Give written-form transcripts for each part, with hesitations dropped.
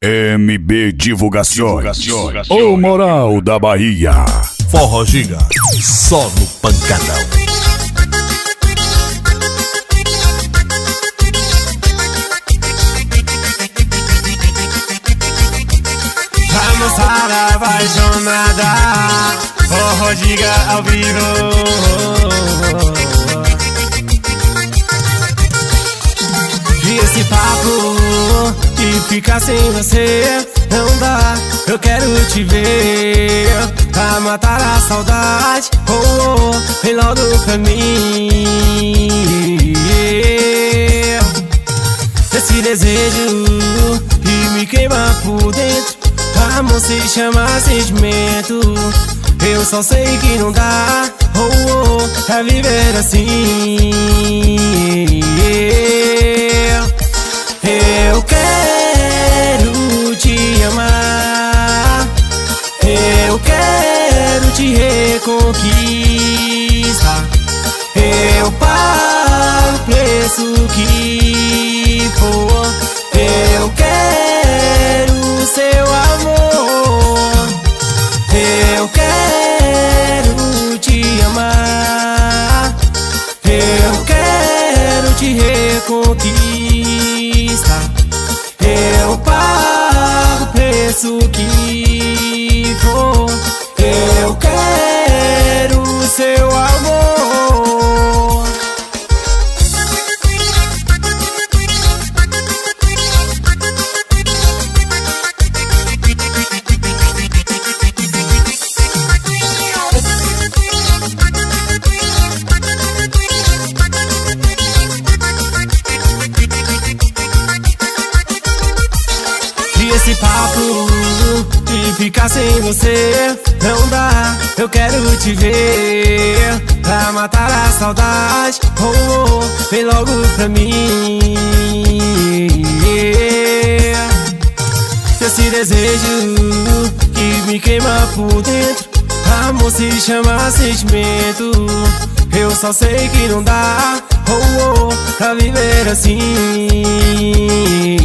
MB Divulgações, o Moral da Bahia. Forró Giga, só no pancadão. A moçada apaixonada, Forró Giga ao vivo. E esse papo de ficar sem você não dá. Eu quero te ver pra matar a saudade. Oh, oh, vem logo pra mim. Esse desejo que me queima por dentro, amor se chama sentimento. Eu só sei que não dá, oh, oh, pra viver assim. Eu quero te amar, eu quero te reconquistar. Eu pago o preço que for, eu quero seu amor. Eu quero te amar, eu quero te reconquistar. Eu pago o preço que for, eu quero seu amor. Esse papo de ficar sem você não dá. Eu quero te ver pra matar a saudade. Oh, oh, vem logo pra mim. Esse desejo que me queima por dentro, amor se chama sentimento. Eu só sei que não dá, oh, oh, pra viver assim.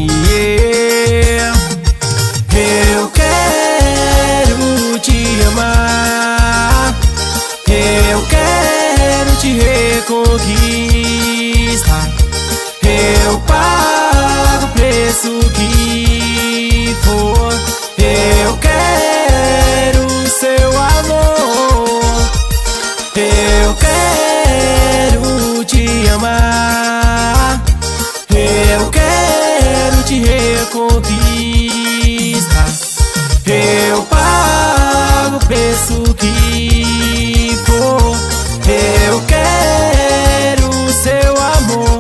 Eu quero te amar, eu quero te reconquistar. Eu pago o preço que for, eu quero seu amor. Eu quero te amar, eu quero te reconquistar. Eu pago o preço que for, eu quero seu amor.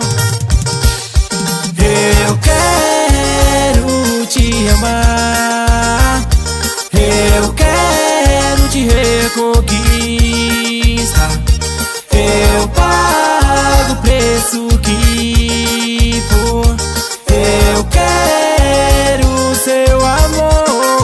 Eu quero te amar, eu quero te reconquistar. Eu pago o preço que for, eu quero seu amor.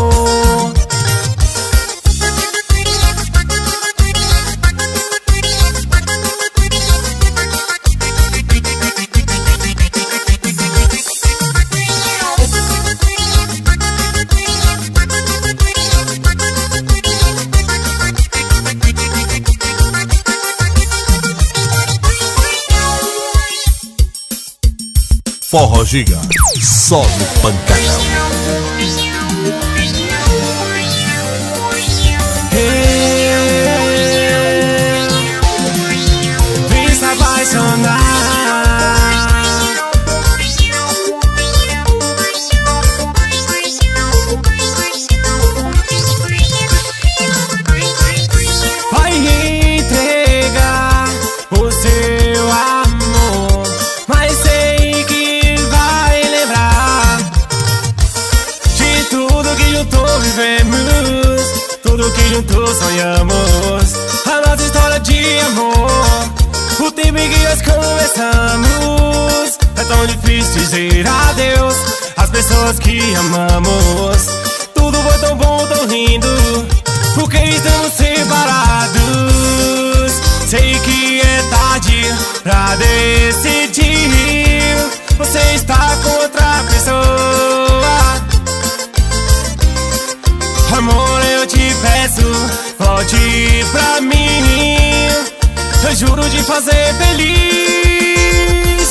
Forró Giga, só no pancadão. Vem se apaixonar. Vai entregar o seu amor, mas sei que vai lembrar de tudo que juntos vivemos, tudo que juntos sonhamos. A nossa história de amor, o tempo em que nós conversamos. É tão difícil dizer adeus às pessoas que amamos. Tudo foi tão bom, tão lindo, porque estamos separados. Sei que é tarde pra decidir. Você está com outra pessoa. eu juro de fazer feliz.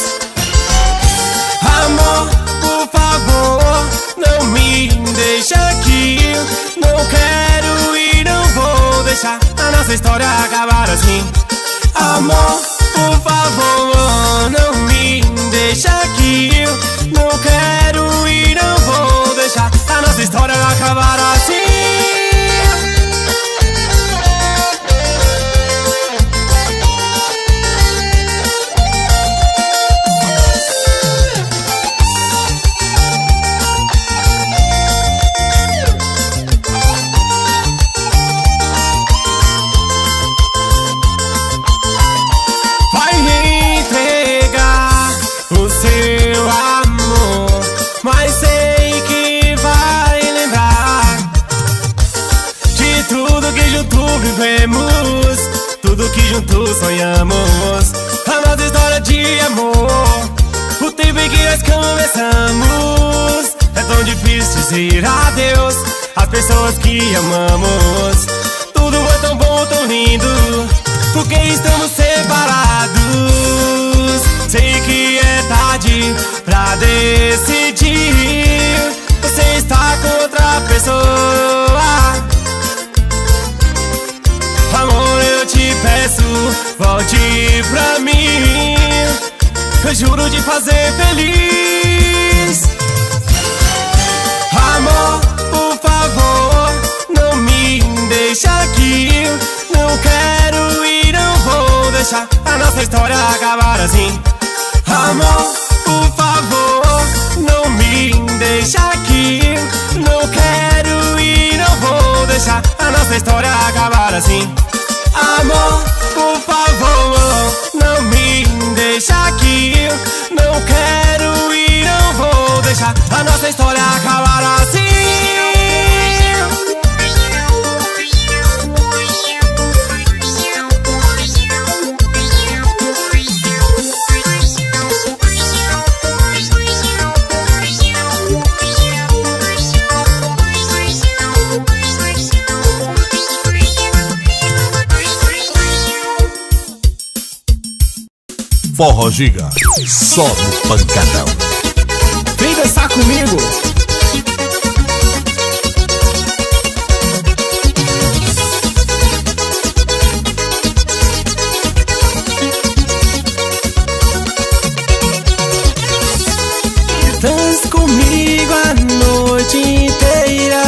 Amor, por favor, não me deixa aqui. Não quero e não vou deixar a nossa história acabar assim. Amor, por favor, não me deixa aqui. Não quero e não vou deixar a nossa história acabar assim. Mas sei que vai lembrar de tudo que juntos vivemos, tudo que juntos sonhamos. A nossa história de amor, o tempo em que nós começamos. É tão difícil dizer adeus às pessoas que amamos. Tudo foi tão bom, tão lindo, porque estamos separados. Sei que é tarde pra decidir. Você está com outra pessoa. Amor, eu te peço, volte pra mim. Eu juro de fazer feliz. Amor, por favor, não me deixa aqui. Não quero e não vou deixar a nossa história acabar assim. Amor, por favor, não me deixa aqui. Não quero e não vou deixar a nossa história acabar assim. Amor, por favor, não me deixa aqui. Não quero e não vou deixar a nossa história acabar assim. Forró Giga, só no pancadão. Vem dançar comigo. Dança comigo a noite inteira.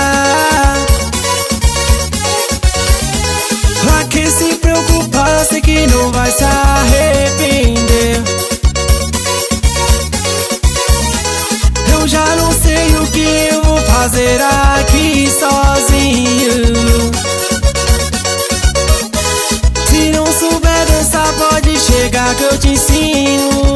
Pra que se preocupar, sei que não vai se arrepender. Eu já não sei o que eu vou fazer aqui sozinho. Se não souber dançar, pode chegar que eu te ensino.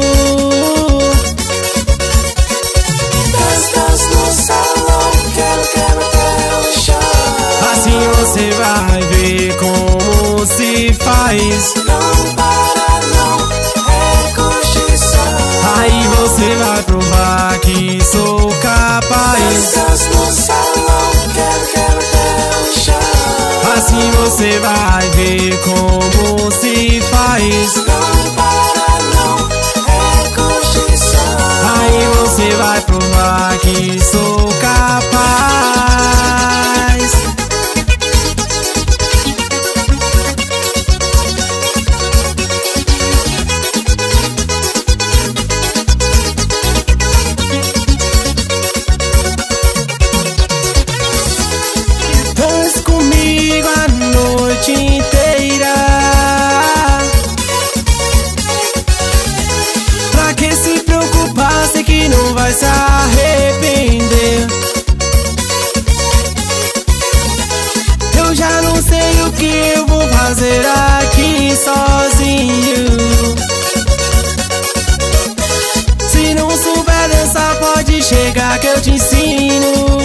Dança no salão, quero até o chão. Assim você vai ver como se faz. Não para não, é curtição. Aí você vai provar que sou capaz. Dança no salão, quero até o chão. Assim você vai ver como se faz. Não para não, é curtição. Aí você vai provar que sou capaz. Dança comigo a noite inteira. Pra que se preocupar, sei que não vai se arrepender. Eu já não sei o que eu vou fazer aqui sozinho. Se não souber dançar, pode chegar que eu te ensino.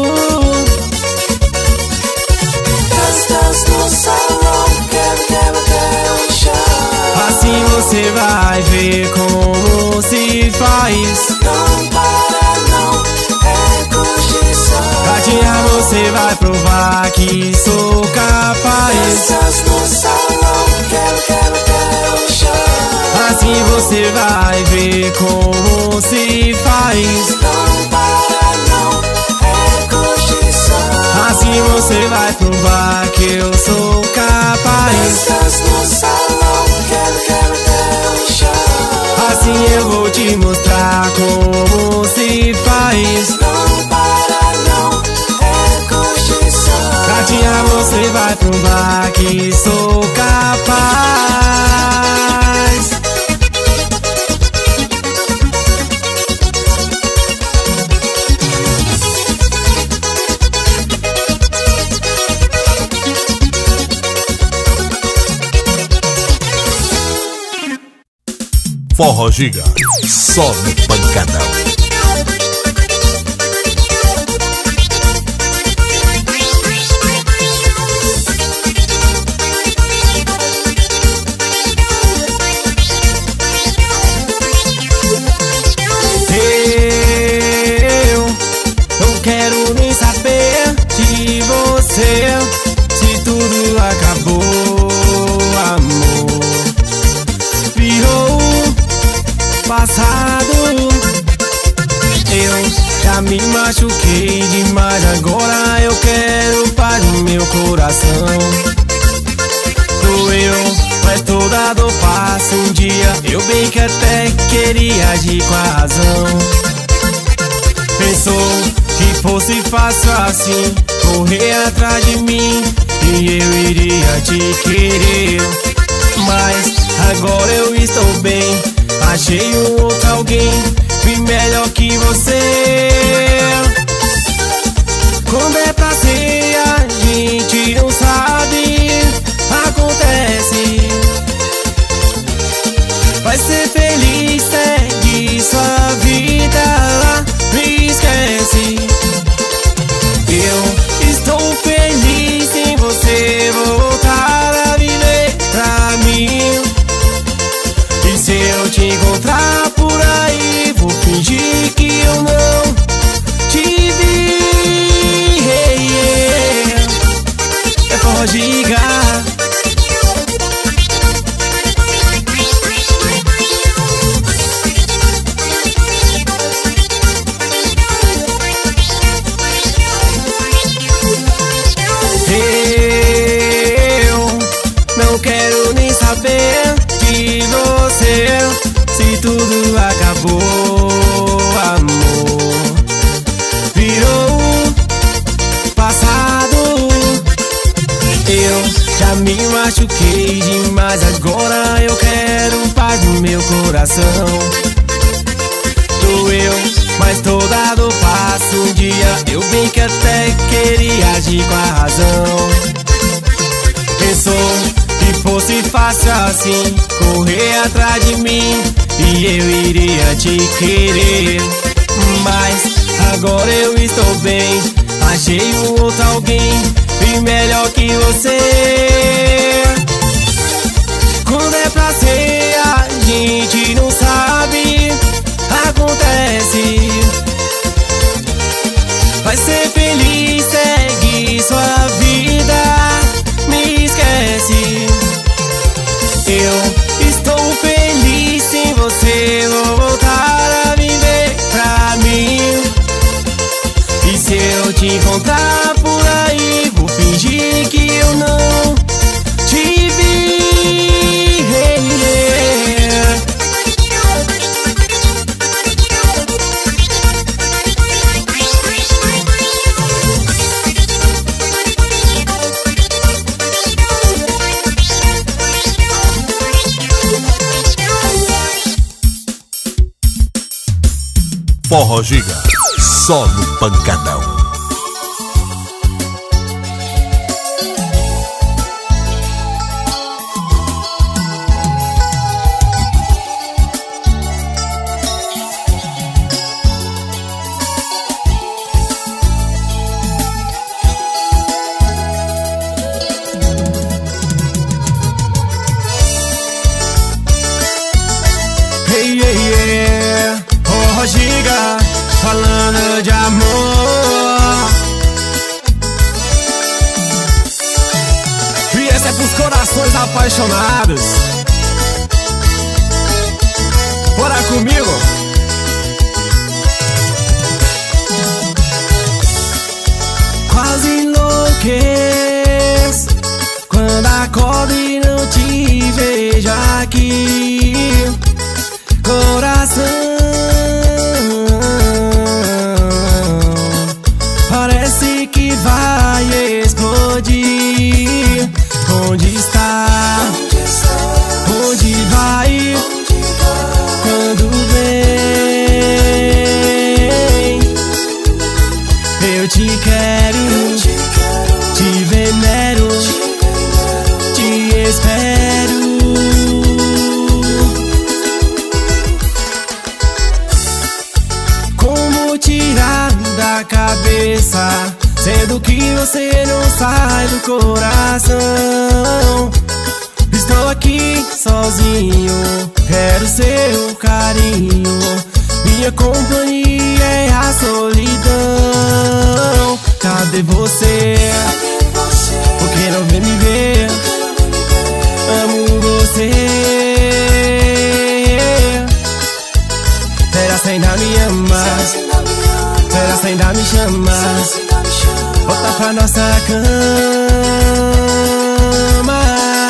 Dança no salão, quero até o chão. Assim você vai ver como se faz. Não para não, é curtição. Gatinha, você vai provar que sou capaz. Danças no salão, quero chão. Assim você vai ver como se faz. Não para não, é curtição. Assim você vai provar que eu sou capaz. Danças no salão, quero chão. Assim eu vou te mostrar como se faz. Não para não, é curtição. Gatinha, você vai provar que sou capaz. Forró Giga, só no Pancadão. Eu não quero nem saber de você, se tudo acabou, amor. Virou passado. Eu já me machuquei demais, agora eu quero paz no meu coração. Doeu, mas toda dor passa. Um dia eu bem que até queria agir com a razão. Pensou que fosse fácil assim, correr atrás de mim e eu iria te querer. Mas agora eu estou bem, achei um outro alguém bem melhor que você. Quando é pra ser, a gente não sabe, acontece. Vai ser feliz, segue sua vida, me esquece. Eu estou feliz em você voltar a viver pra mim. E se eu te encontrar por aí, vou fingir que eu não te vi. É Forró Giga. Eu não quero nem saber de você, se tudo acabou, amor. Virou passado. Eu já me machuquei demais, agora eu quero paz no meu coração. Doeu, mas toda dor passa. Um dia eu bem que até queria agir com a razão. Pensou que fosse fácil assim, correr atrás de mim e eu iria te querer. Mas agora eu estou bem, achei um outro alguém bem melhor que você. Quando é pra ser, a gente não sabe, acontece. Vai ser feliz, segue sua vida, me esquece. Eu estou feliz em você, vou voltar a viver pra mim. E se eu te encontrar por aí, vou fingir que eu não te vi. Forró Giga, só no Pancadão. Hey, yeah, yeah. Forró Giga, falando de amor. apaixonados. Bora comigo. Quase enlouqueço quando acordo e não te vejo aqui. Coração parece que vai explodir. Onde está? Onde vai? Quando vem, eu te quero, te venero, te espero. Como tirar da cabeça, sendo que você não sai do coração? Estou aqui sozinho, quero seu carinho. Minha companhia é a solidão. Cadê você? Por que não vem me ver? Amo você. Será que ainda me ama? Será que ainda me chama? Volta pra nossa cama.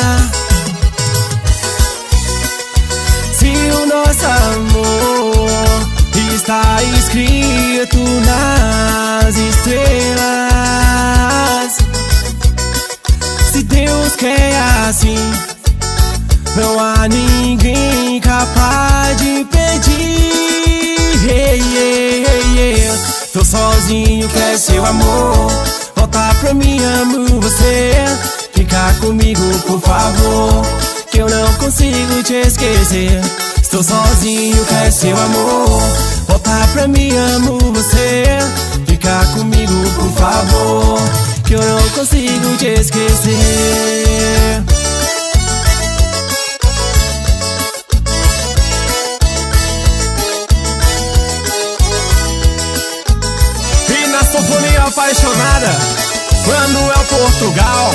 Se o nosso amor está escrito nas estrelas, se Deus quer assim, não há ninguém capaz de impedir. Tô sozinho, quer seu amor. Volta pra mim, amo você. Fica comigo, por favor, que eu não consigo te esquecer. Estou sozinho, quer seu amor. Volta pra mim, amo você. Fica comigo, por favor, que eu não consigo te esquecer. E na sinfonia apaixonada, quando é o Portugal.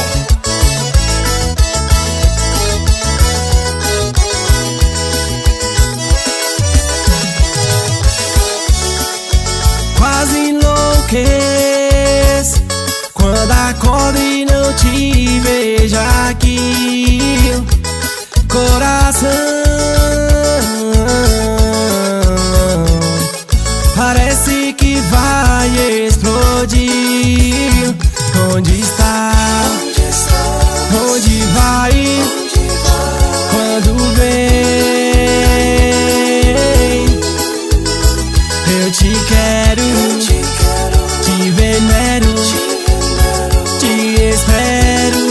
Quase enlouqueço quando acordo e não te vejo aqui. Coração parece que vai explodir. Onde está? Onde vai? Quando vem, eu te quero, te venero, te espero.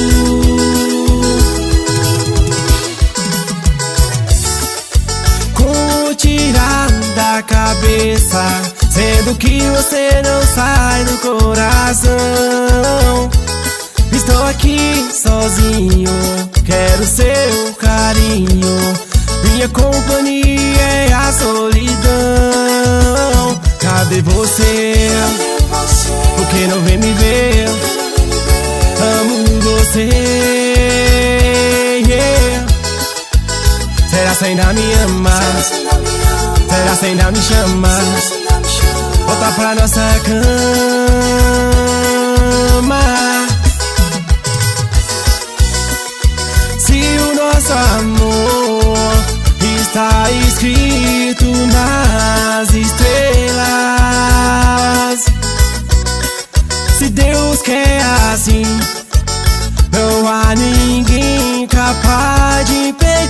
Como tirar da cabeça, sendo que você não sai do coração? Estou aqui sozinho, quero seu carinho. Minha companhia é a solidão. Cadê você? Por que não vem me ver? Amo você. Será que ainda me ama? Será que ainda me chama? Volta pra nossa cama. Se o nosso amor está escrito nas estrelas, se Deus quer assim, não há ninguém capaz de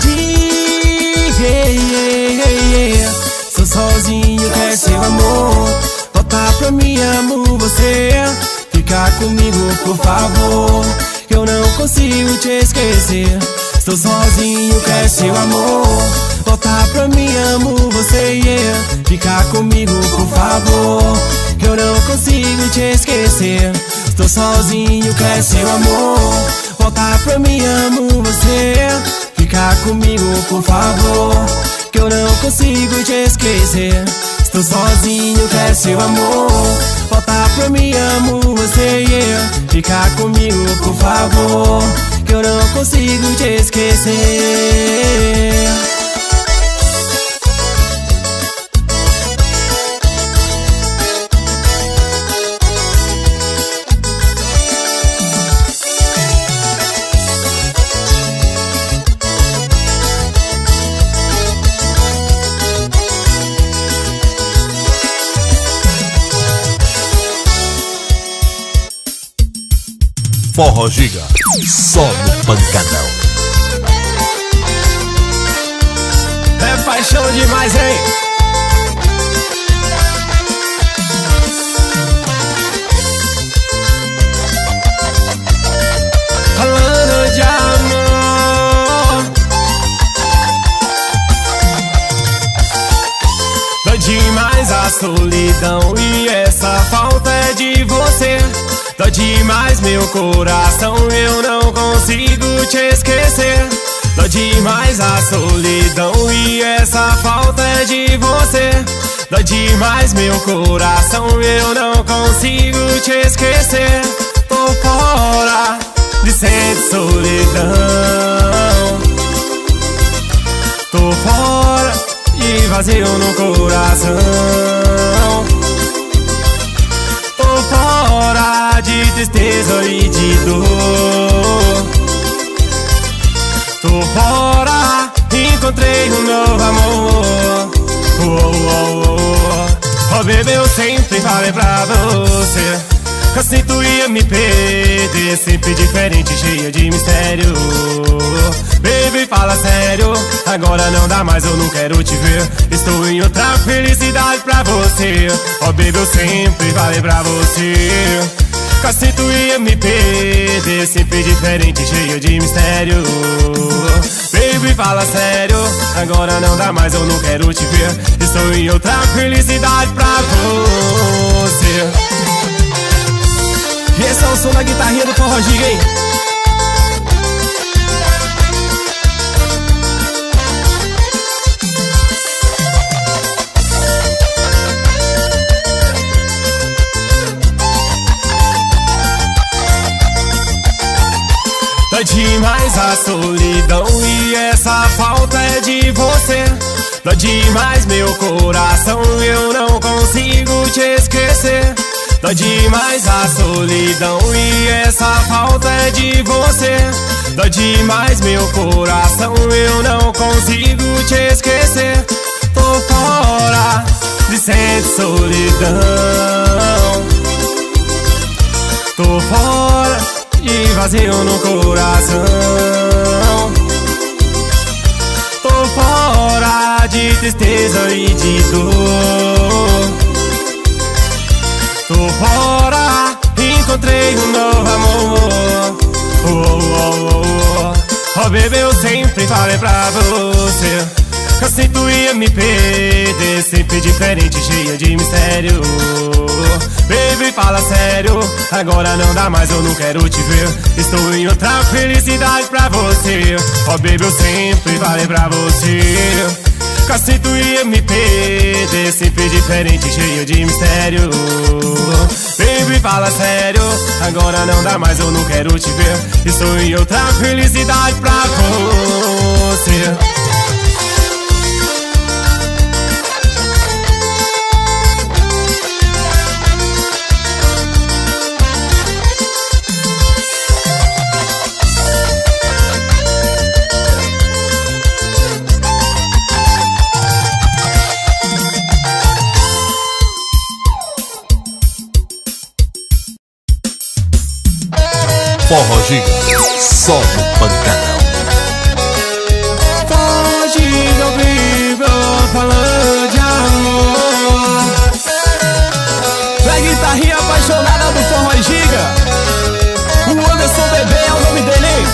impedir. Sou sozinho, quer seu amor. Volta pra mim, amo você. Fica comigo, por favor, que eu não consigo te esquecer. Estou sozinho, quer seu amor. Volta pra mim, amo você. Fica comigo, por favor, que eu não consigo te esquecer. Estou sozinho, quer seu amor. Volta pra mim, amo você. Fica comigo, por favor, que eu não consigo te esquecer. Estou sozinho, quer seu amor. Volta pra mim, amo você. Fica comigo, por favor, que eu não consigo te esquecer. Forró Giga, só no Pancadão. É paixão demais, hein? Falando de amor, dói demais a solidão e essa falta é de você. Dói demais meu coração, eu não consigo te esquecer. Dói demais a solidão e essa falta é de você. Dói demais meu coração, eu não consigo te esquecer. Tô fora de sentir solidão, tô fora de vazio no coração, tô fora de tristeza e de dor, tô fora, encontrei um novo amor. Oh, baby, eu sempre falei pra você que assim tu ia me perder, sempre diferente, cheia de mistério. Baby, fala sério, agora não dá mais, eu não quero te ver. Estou em outra felicidade pra você. Oh baby, eu sempre falei pra você que assim tu ia me perder, sempre diferente, cheia de mistério. Baby, fala sério, agora não dá mais, eu não quero te ver. Estou em outra felicidade pra você. E esse é o som da guitarrinha do Forró Giga, hein? Dói demais a solidão e essa falta é de você. Dói demais meu coração, eu não consigo te esquecer. Dói demais a solidão e essa falta é de você. Dói demais meu coração, eu não consigo te esquecer. Tô fora de sentir solidão, tô fora de vazio no coração, tô fora de tristeza e de dor, tô fora, encontrei um novo amor. Oh baby, eu sempre falei pra você que assim tu ia me perder, sempre diferente, cheia de mistério. Baby, fala sério, agora não dá mais, eu não quero te ver. Estou em outra felicidade pra você. Oh baby, eu sempre falei pra você que assim tu ia me perder, sempre diferente, cheia de mistério. Baby, fala sério, agora não dá mais, eu não quero te ver. Estou em outra felicidade pra você. Forró Giga, só no Pancadão. Forró Giga ao vivo, falando de amor. Da guitarrinha apaixonada do Forró Giga, o Anderson Bebê é o nome dele.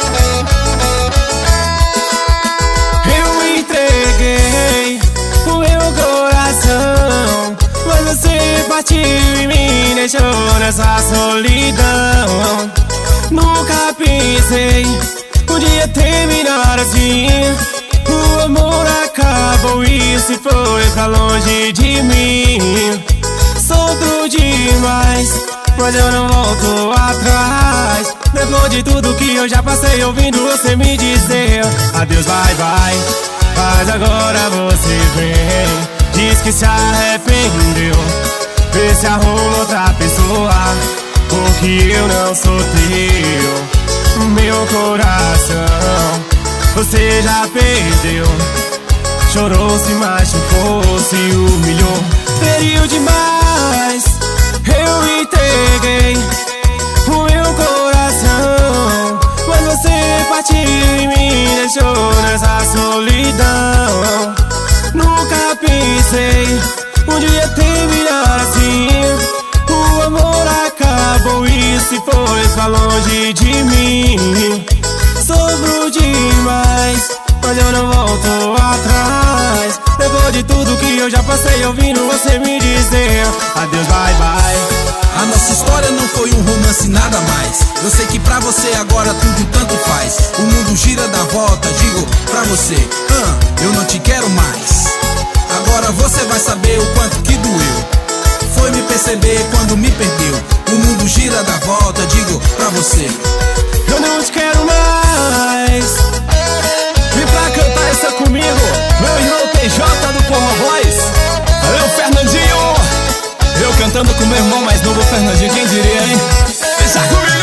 Eu entreguei o meu coração, mas você partiu e me deixou nessa solidão. Nunca pensei um dia terminar assim. O amor acabou e se foi pra longe de mim. Sofro demais, mas eu não volto atrás. Depois de tudo que eu já passei ouvindo você me dizer adeus, vai, vai. Mas agora você vem, diz que se arrependeu, vê se arruma outra pessoa, porque eu não sou teu. Meu coração você já perdeu, chorou, se machucou, se humilhou, feriu demais. Eu entreguei o meu coração, mas você partiu e me deixou nessa solidão. Nunca pensei um dia terminar assim. O amor acabou e se foi pra longe de mim. Sofro demais, mas eu não volto atrás. Depois de tudo que eu já passei ouvindo você me dizer adeus, vai, vai. A nossa história não foi um romance, nada mais. Eu sei que pra você agora tudo tanto faz. O mundo gira, dá volta, digo pra você, eu não te quero mais. Agora você vai saber o quanto que doeu. Foi me perceber quando me perdeu. O mundo gira, dá volta, digo pra você, eu não te quero mais. Vem pra cantar essa comigo, meu irmão TJ do Forró Boys. Valeu, Fernandinho. Eu cantando com meu irmão mais novo, Fernandinho, quem diria, hein? Deixa comigo!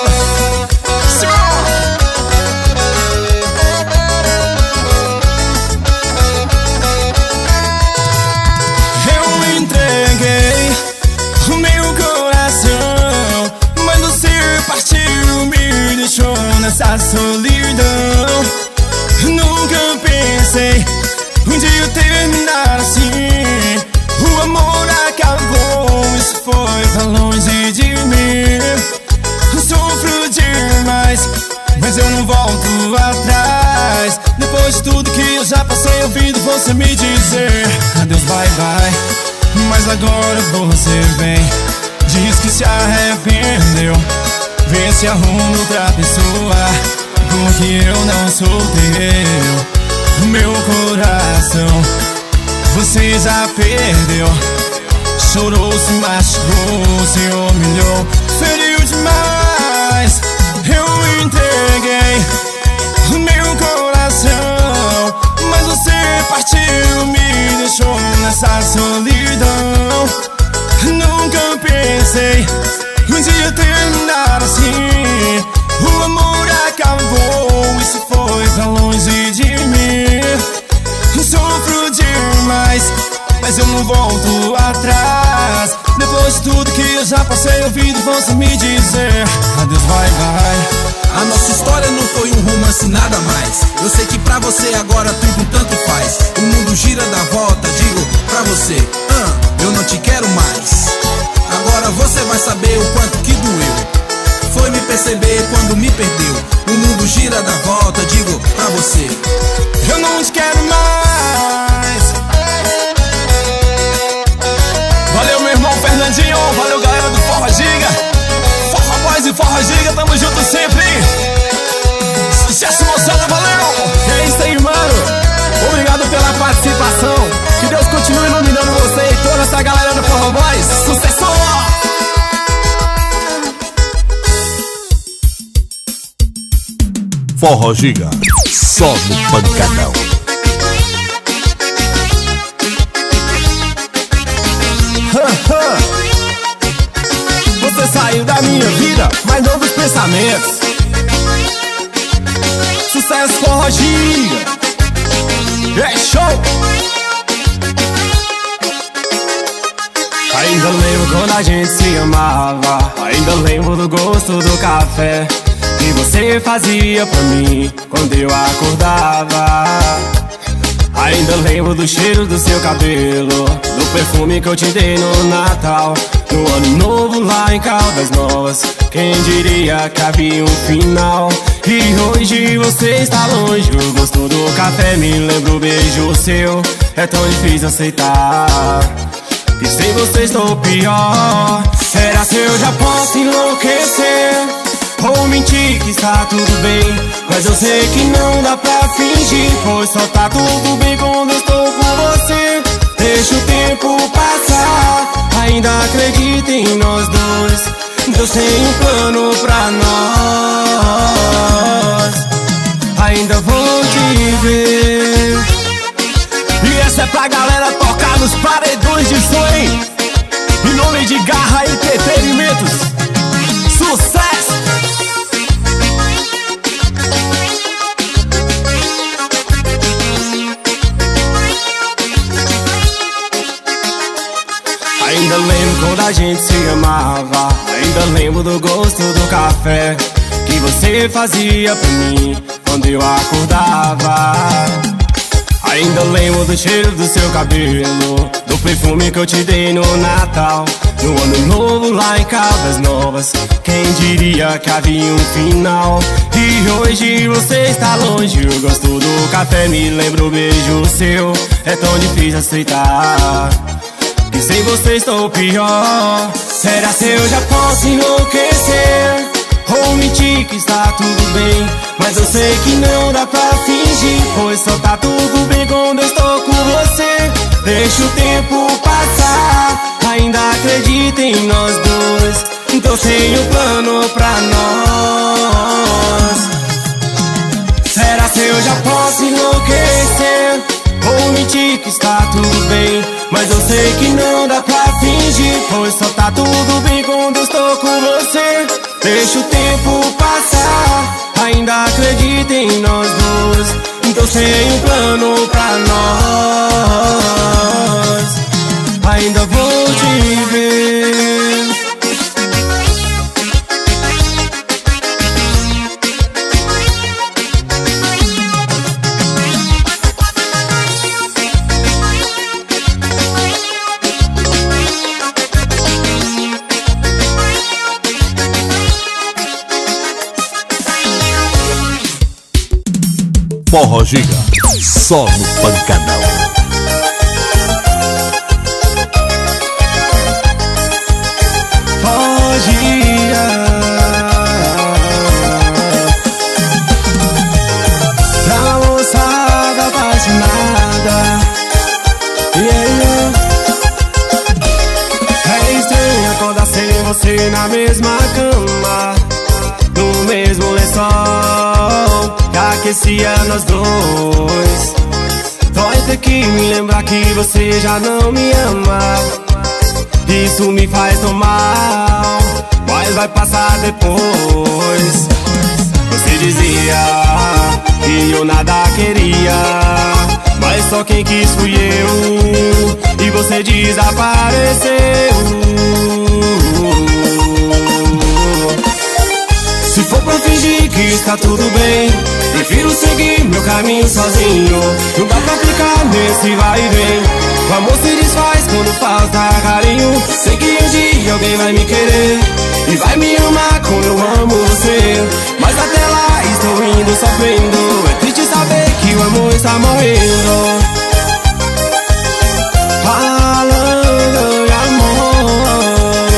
Eu entreguei o meu coração, mas você partiu, me deixou nessa solidão. Nunca pensei um dia terminar assim. O amor acabou, isso foi pra longe de mim. Sofro demais, mas eu não volto atrás. Depois de tudo que eu já passei ouvindo você me dizer adeus, vai, vai. Mas agora você vem, diz que se arrependeu, vê se arruma outra pessoa, porque eu não sou teu. Meu coração você já perdeu, chorou, se machucou, se humilhou, feriu demais. Eu entreguei o meu coração, mas você partiu, me deixou nessa solidão. Nunca pensei um dia terminar assim. O amor acabou, isso foi pra longe de mim. Sofro demais, mas eu não volto atrás. Depois de tudo que eu já passei ouvindo você me dizer adeus, vai, vai. A nossa história não foi um romance, nada mais. Eu sei que pra você agora tudo tanto faz. O mundo gira, dá volta, digo pra você, eu não te quero mais. Agora você vai saber o quanto que doeu. Foi me perceber quando me perdeu. O mundo gira, dá volta, digo pra você, eu não te quero mais. Valeu, meu irmão Fernandinho. Valeu, galera do Forró Giga. Forró Boys e Forró Giga, tamo junto sempre. Sucesso, moçada, valeu. É isso aí, mano. Obrigado pela participação. Que Deus continue iluminando você e toda essa galera do Forró Boys. Sucesso! Forró Giga, só no pancadão. Você saiu da minha vida, mas novos pensamentos. Sucesso, Forró Giga. É show! Ainda lembro quando a gente se amava. Ainda lembro do gosto do café que você fazia pra mim quando eu acordava. Ainda lembro do cheiro do seu cabelo, do perfume que eu te dei no Natal, no Ano Novo lá em Caldas Novas. Quem diria que havia um final? E hoje você está longe. O gosto do café me lembra o beijo seu. É tão difícil aceitar que sem você estou pior. Será que eu já posso enlouquecer ou mentir que está tudo bem? Mas eu sei que não dá pra fingir, pois só tá tudo bem quando eu estou com você. Deixa o tempo passar, ainda acredita em nós dois. Deus tem um plano pra nós. amava. Ainda lembro do gosto do café que você fazia pra mim quando eu acordava. Ainda lembro do cheiro do seu cabelo, do perfume que eu te dei no Natal, no Ano Novo lá em Caldas Novas. Quem diria que havia um final? E hoje você está longe. O gosto do café me lembra o beijo seu. É tão difícil aceitar que sem você estou pior. Será se eu já posso enlouquecer ou mentir que está tudo bem? Mas eu sei que não dá pra fingir, pois só tá tudo bem quando eu estou com você. Deixa o tempo passar, ainda acredita em nós dois. Então tenho um plano pra nós. Será se eu já posso enlouquecer ou mentir que está tudo bem? Mas eu sei que não dá pra fingir, pois só tá tudo bem quando eu estou com você. Deixa o tempo passar, ainda acredita em nós dois. Então tem um plano pra nós. Ainda vou te ver. Forró Giga, só no Pancadão. Forró Giga, pra moçada apaixonada. É estranho acordar sem você na mesma cama, no mesmo lençol que aquecia nós dois. Dói ter que me lembrar que você já não me ama. Isso me faz tão mal, mas vai passar depois. Você dizia que eu nada queria, mas só quem quis fui eu, e você desapareceu. Se for pra fingir que está tudo bem, prefiro seguir meu caminho sozinho. Não dá pra ficar nesse vai e vem. O amor se desfaz quando falta carinho. Sei que um dia alguém vai me querer e vai me amar como eu amo você. Mas até lá estou indo sofrendo. É triste saber que o amor está morrendo. Falando de amor,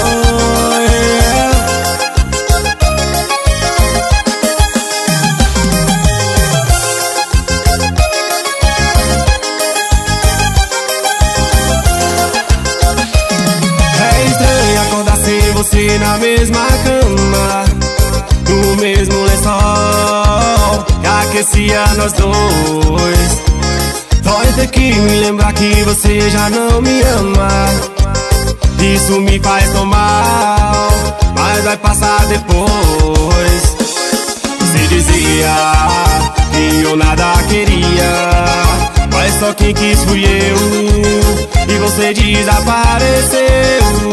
você na mesma cama, no mesmo lençol que aquecia nós dois. Dói ter que me lembrar que você já não me ama. Isso me faz tão mal, mas vai passar depois. Você dizia que eu nada queria, mas só quem quis fui eu, e você desapareceu.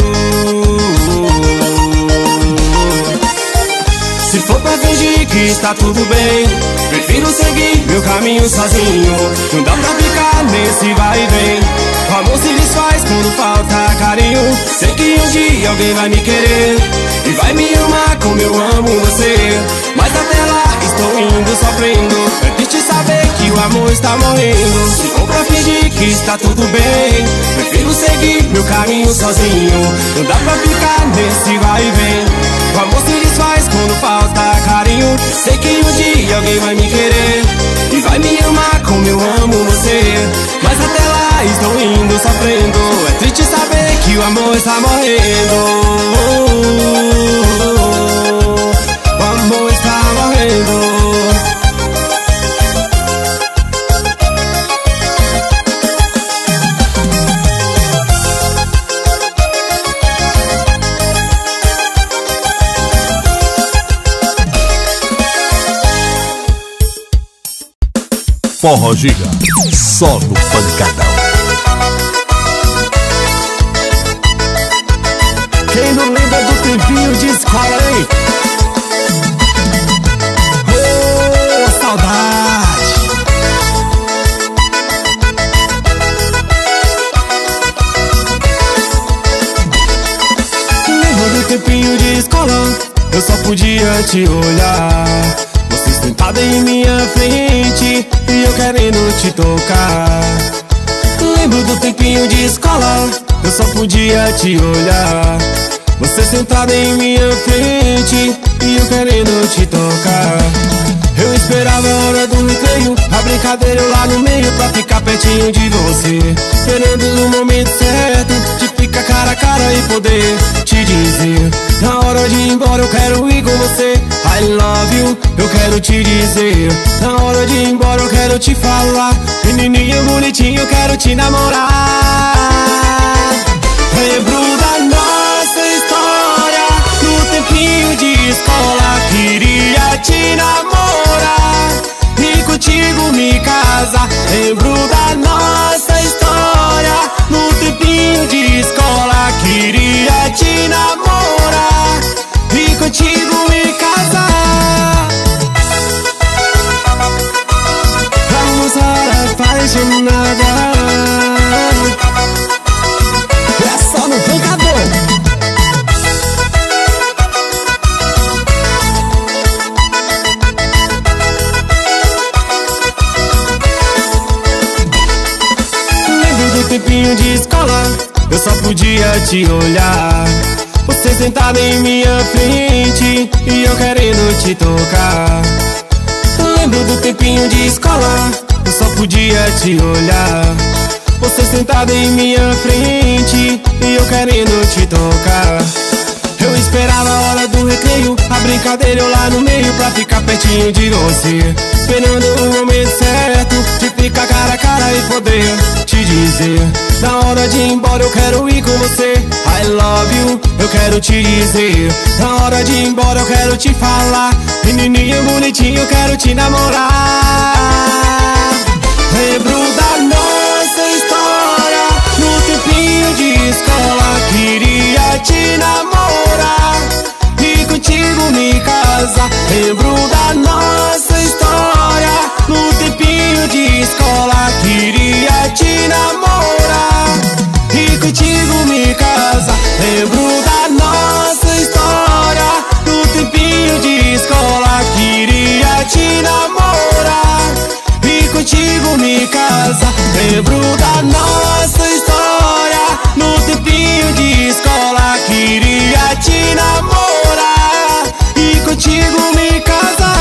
Se for pra fingir que está tudo bem, prefiro seguir meu caminho sozinho. Não dá pra ficar nesse vai e vem. O amor se desfaz quando falta carinho. Sei que um dia alguém vai me querer e vai me amar como eu amo você. Mas até lá estou indo sofrendo. É triste saber que o amor está morrendo. Se for pra fingir que está tudo bem, prefiro seguir meu caminho sozinho. Não dá pra ficar nesse vai e vem. O amor se desfaz quando falta carinho. Sei que um dia alguém vai me querer e vai me amar como eu amo você. Mas até lá estou indo sofrendo. É triste saber que o amor está morrendo. O amor está morrendo. Forró Giga, só no Pancadão. Quem não lembra de escola, hein? Oh, saudade. Lembro do tempinho de escola, eu só podia te olhar. Você sentada em minha frente e eu querendo te tocar. Lembro do tempinho de escola, eu só podia te olhar. Você sentada em minha frente e eu querendo te tocar. Eu esperava a hora do recreio, a brincadeira eu lá no meio pra ficar pertinho de você, esperando o momento certo de ficar cara a cara e poder te dizer. Na hora de ir embora eu quero ir com você, I love you, eu quero te dizer. Na hora de ir embora eu quero te falar, menininha bonitinha eu quero te namorar. Lembro da nossa história, no tempinho de escola, queria te namorar e contigo me casar. Lembro da nossa história, no tempinho de escola, queria te namorar e contigo me casar. Vamos ser apaixonada. É só no pancadão. Tempinho de escola, eu só podia te olhar. Você sentada em minha frente e eu querendo te tocar. Lembro do tempinho de escola, eu só podia te olhar. Você sentada em minha frente e eu querendo te tocar. Eu esperava a hora do recreio, a brincadeira eu lá no meio pra ficar pertinho de você, esperando o momento certo de ficar cara a cara e poder te dizer. Na hora de ir embora eu quero ir com você, I love you, eu quero te dizer. Na hora de ir embora eu quero te falar, menininha bonitinha eu quero te namorar. Lembro da nossa história, no tempinho de escola, queria te namorar e contigo me casar. Lembro da nossa história, no tempinho de escola, queria te namorar e contigo me casar. Lembro da nossa história, no tempinho de escola, queria te namorar e contigo me casar. Lembro da nossa história, no tempinho de escola, queria te namorar e contigo me casar.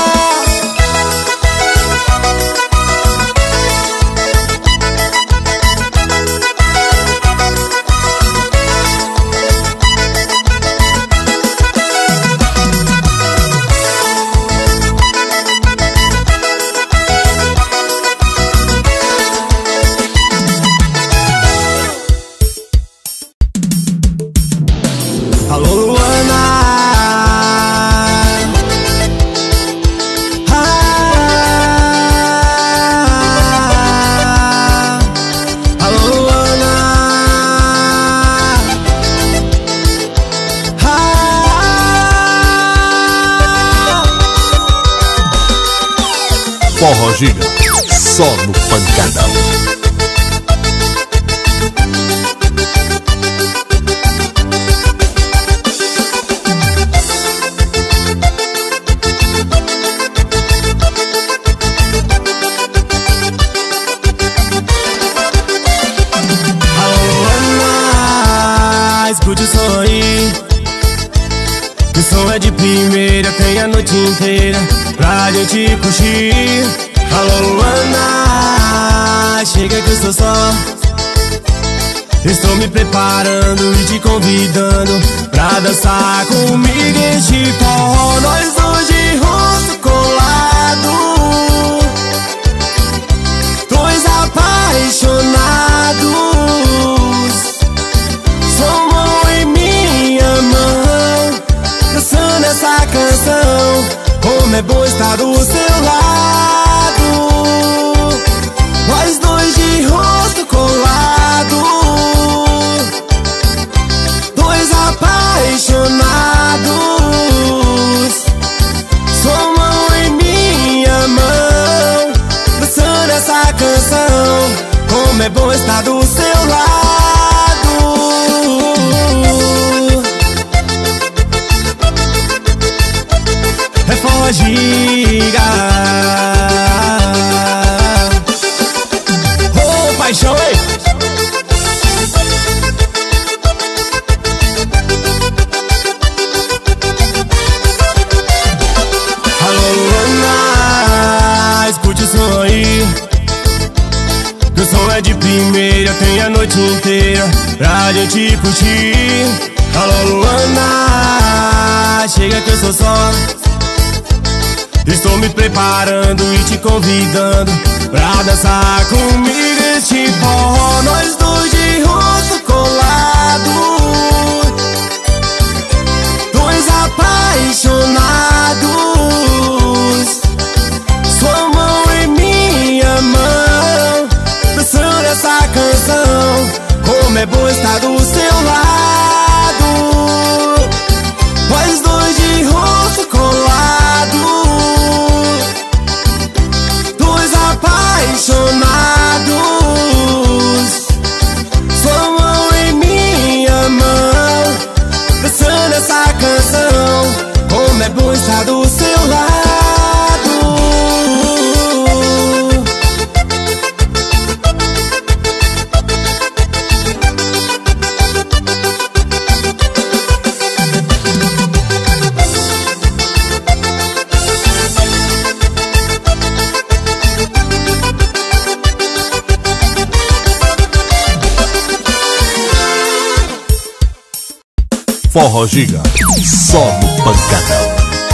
Alô, Luana. Alô, Luana. Forró Giga, só no Pancadão. Escute o som aí, que o som é de primeira, tem a noite inteira pra gente curtir. Alô, Luana, chega que eu sou só. Estou me preparando e te convidando pra dançar comigo este forró. Nós dois de rosto colado, dois apaixonados, sua mão em minha mão, dançando essa canção. Como é bom estar do seu lado, nós dois de rosto colado, dois apaixonados, bom estar do seu lado. É Forró Giga. Oh, paixão, hein? Escute o som aí, que o som é de primeira. Tem a noite inteira pra gente curtir. Alô Luana, chega que eu sou só. Estou me preparando e te convidando pra dançar comigo este forró. Nós dois de rosto colado, dois apaixonados. Sua mão em minha mão, dançando essa canção. Como é bom estar do seu lado. Nós dois de rosto colado, dois apaixonados. Sua mão em minha mão, dançando essa canção. Como é bom estar do seu lado. Forró Giga, só no Pancadão.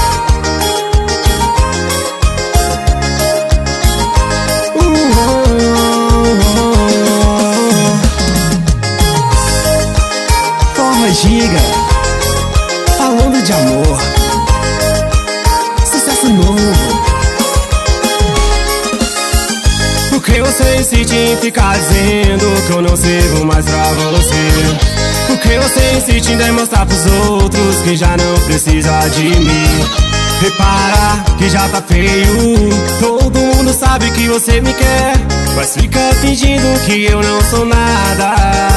Forró Giga, falando de amor, sucesso novo. Por que você insiste em ficar dizendo que eu não sirvo mais pra você? Por que você insiste em demonstrar pros outros que já não precisa de mim? Repara que já tá feio, todo mundo sabe que você me quer, mas fica fingindo que eu não sou nada.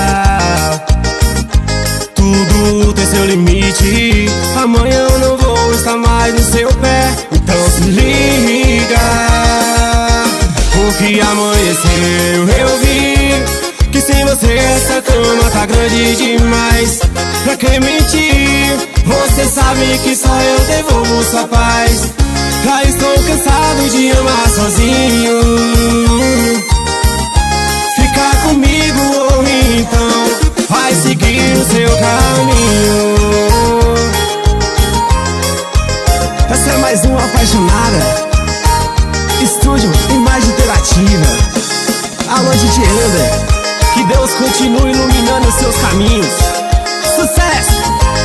Tudo tem seu limite, amanhã eu não vou estar mais no seu pé. Então se liga, porque amanheceu eu vi que sem você essa cama tá grande demais. Pra que mentir? Você sabe que só eu devolvo sua paz. Já estou cansado de amar sozinho. Fica comigo ou então vai seguir o seu caminho. Essa é mais uma apaixonada. Estúdio Imagem Interativa. Alô, DJ Ander, que Deus continue iluminando os seus caminhos. Sucesso!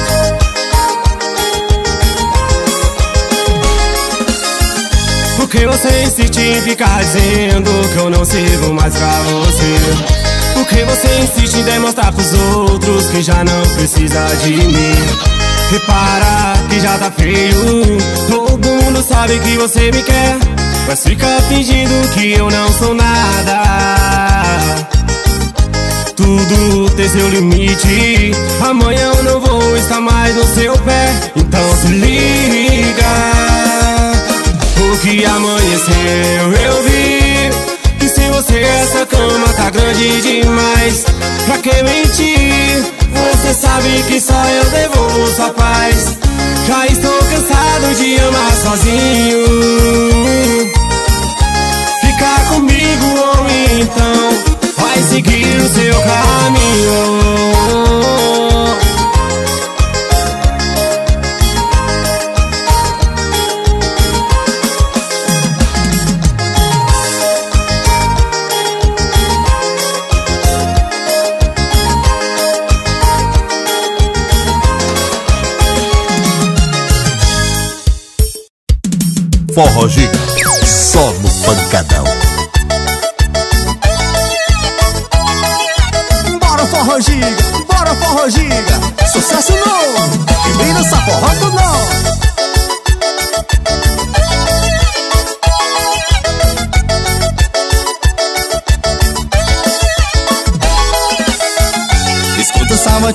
Por que você insiste em ficar dizendo que eu não sirvo mais pra você? Por que você insiste em demonstrar pros outros que já não precisa de mim? Repara que já tá feio, todo mundo sabe que você me quer, mas fica fingindo que eu não sou nada. Tudo tem seu limite, amanhã eu não vou estar mais no seu pé. Então se liga, porque amanheceu eu vi que sem você essa cama tá grande demais. Pra que mentir? Você sabe que só eu devolvo sua paz. Já estou cansado de amar sozinho. Fica comigo ou então vai seguir o seu caminho. Forró Giga, só no Pancadão. Bora Forró Giga, bora Forró Giga. Sucesso novo, e vem nessa forró do não.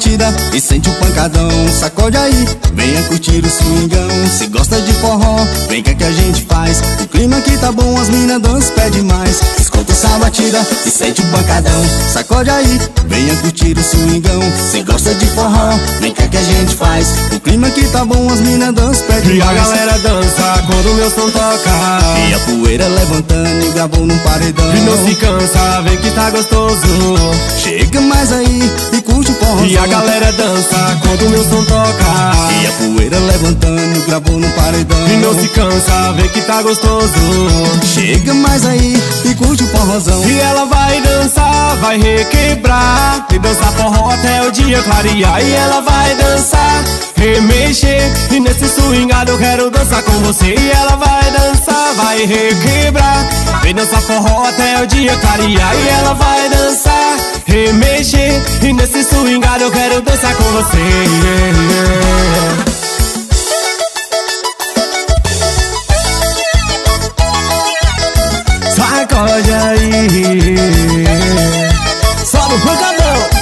batida e sente o pancadão. Sacode aí, venha curtir o swingão. Se gosta de forró, vem cá que a gente faz. O clima aqui tá bom, as minas dançam, pede mais. Escuta essa batida e sente o pancadão. Sacode aí, venha curtir o swingão. Se gosta de forró, vem cá que a gente faz. O clima aqui tá bom, as minas dançam, pede mais. E a galera dança quando o meu som toca. E a poeira levantando e gravou num paredão. E não se cansa, vem que tá gostoso. Chega mais aí e curte o forrozão. E a galera dança quando o meu som toca. E a poeira levantando, gravou no paredão. E não se cansa, vê que tá gostoso. Chega mais aí e curte o forrozão. E ela vai dançar, vai requebrar e dançar forró até o dia clarear. E ela vai dançar, remexer, e nesse swingado eu quero dançar com você. E ela vai dançar, vai requebrar, vem dançar forró até o dia clarear. E ela vai dançar, remexer, e nesse swingado eu quero dançar com você. Sacode aí, só no pancadão.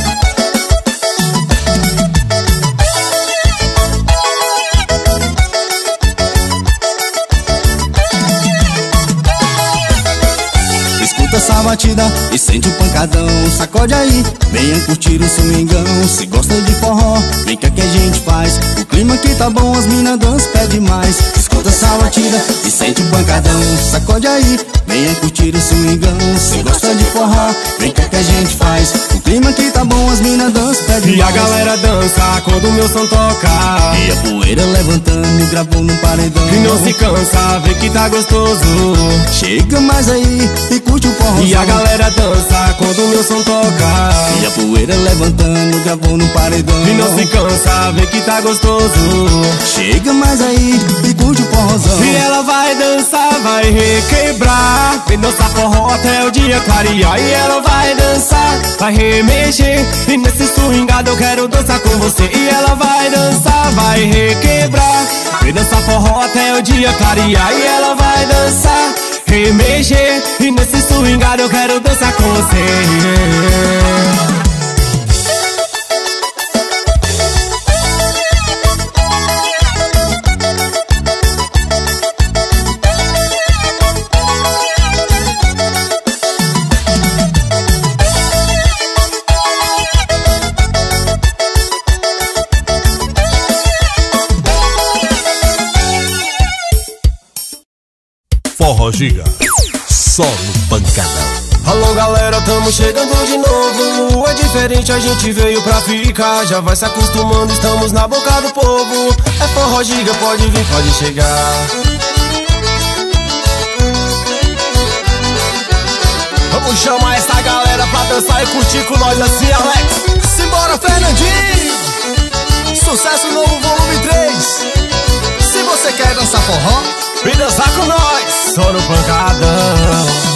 Escuta essa batida e sente o pancadão. Sacode aí, venha curtir o swingão. Se gosta de forró, vem cá que a gente faz. O clima aqui tá bom, as minas dançam, pede mais. Escuta essa batida e sente o pancadão. Sacode aí, venha curtir o swingão. Se gosta de forró, vem cá que a gente faz. O clima aqui tá bom, as minas dançam, pede mais. E a galera dança quando o meu som toca. E a poeira levantando, gravou no paredão. E não se cansa, vê que tá gostoso. Chega mais aí e curte o forrozão. E a galera dança quando o meu som toca. E a poeira levantando, gravou no paredão. E não se cansa, vê que tá gostoso. Chega mais aí e curte o forrozão. E ela vai dançar, vai requebrar, vem dançar forró até o dia clarear. E ela vai dançar, vai remexer, e nesse swingado eu quero dançar com você. E ela vai dançar, vai requebrar, vem dançar forró até o dia clarear. E ela vai dançar, remexer, e nesse swingado eu quero dançar com você. Forró Giga, só no pancadão. Alô galera, tamo chegando de novo. É diferente, a gente veio pra ficar. Já vai se acostumando, estamos na boca do povo. É Forró Giga, pode vir, pode chegar. Vamos chamar essa galera pra dançar e curtir com nós assim, Alex. Simbora, Fernandinho! Sucesso novo, volume 3. Se você quer dançar forró, vem dançar com nós, só no pancadão.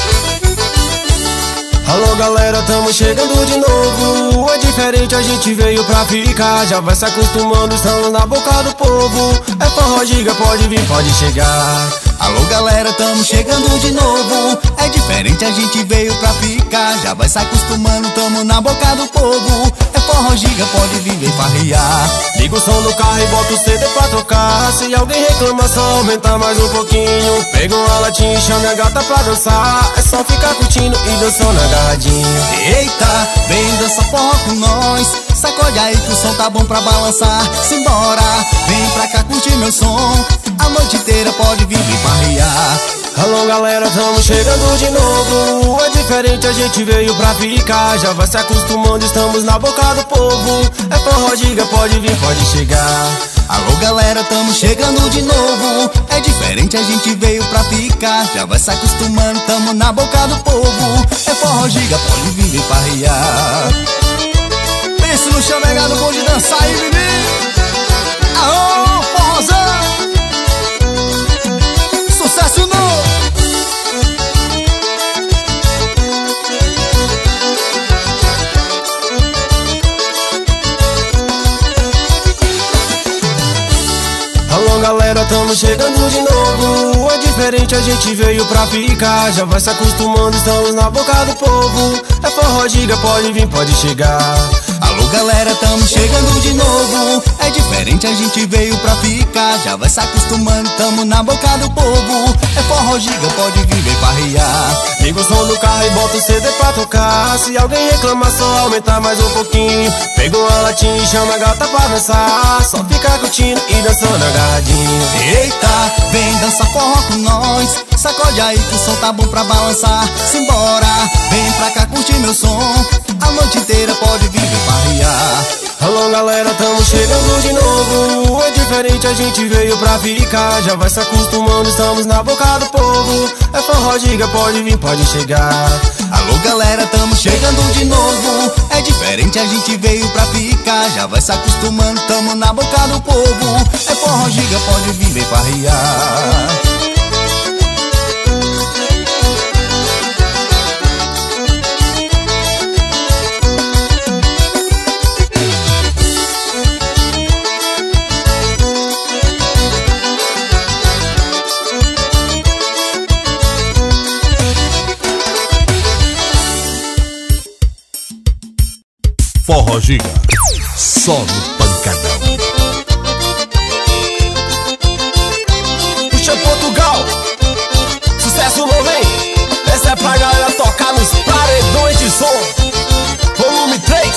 Alô galera, tamo chegando de novo. É diferente, a gente veio pra ficar. Já vai se acostumando, estamos na boca do povo. É Forró Giga, pode vir, pode chegar. alô galera, tamo chegando de novo. É diferente, a gente veio pra ficar. Já vai se acostumando, tamo na boca do povo. É Forró Giga, pode vir, vem farrear. Liga o som do carro e bota o CD pra tocar. Se alguém reclama, só aumenta mais um pouquinho. Pega uma latinha e chama a gata pra dançar. É só ficar curtindo e dançando agarradinho. Eita, vem dançar forró com nós. Sacode aí que o som tá bom pra balançar. Simbora, vem pra cá curtir meu som. A noite inteira pode vir, vem farrear. Alô galera, tamo chegando de novo. É diferente, a gente veio pra ficar. Já vai se acostumando, estamos na boca do povo. É Forró Giga, pode vir, pode chegar. Alô galera, tamo chegando de novo. É diferente, a gente veio pra ficar. Já vai se acostumando, tamo na boca do povo. É Forró Giga, pode vir, vem farrear. Pense no chamegado bom de dançar aí, bebê. Aô, forrozão. Sucesso novo. Alô galera, tamo chegando de novo. É diferente, a gente veio pra ficar. Já vai se acostumando, estamos na boca do povo. É Forró Giga, pode vir, pode chegar. Alô galera, tamo chegando de novo. É diferente, a gente veio pra ficar. Já vai se acostumando, tamo na boca do povo. É forró giga, pode vir, vem farrear. Liga o som do carro e bota o CD pra tocar. Se alguém reclamar, só aumentar mais um pouquinho. Pega uma latinha e chama a gata pra dançar. Só ficar curtindo e dançando agarradinho. Eita, vem dançar forró com nós. Sacode aí que o som tá bom pra balançar. Simbora, vem pra cá curtir meu som. A noite inteira pode vir, vem farrear. Alô galera, tamo chegando de novo. É diferente, a gente veio pra ficar. Já vai se acostumando, estamos na boca do povo. É forró giga, pode vir, pode chegar. Alô galera, tamo chegando de novo. É diferente, a gente veio pra ficar. Já vai se acostumando, tamo na boca do povo. É forró giga, pode vir, vem farrear. Forró Giga, só no pancadão. Puxa Portugal, sucesso novo, hein? Essa é pra galera tocar nos paredões de som. Volume 3.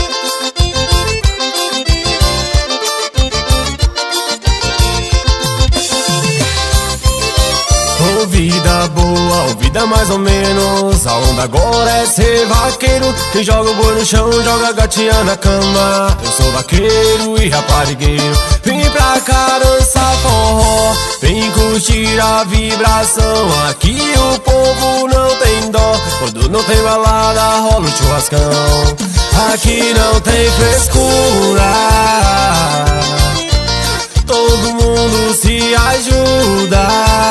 Ô vida boa, ou vida mais ou menos. A onda agora é ser vaqueiro. Quem joga o boi no chão, joga a gatinha na cama. Eu sou vaqueiro e raparigueiro. Vem pra cá dançar forró, vem curtir a vibração. Aqui o povo não tem dó, quando não tem balada rola o churrascão. Aqui não tem frescura, todo mundo se ajuda.